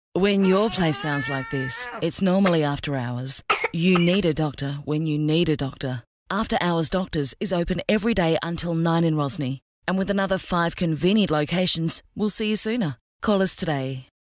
When your place sounds like this, it's normally after hours. You need a doctor when you need a doctor. After Hours Doctors is open every day until 9 in Rosny. And with another 5 convenient locations, we'll see you sooner. Call us today.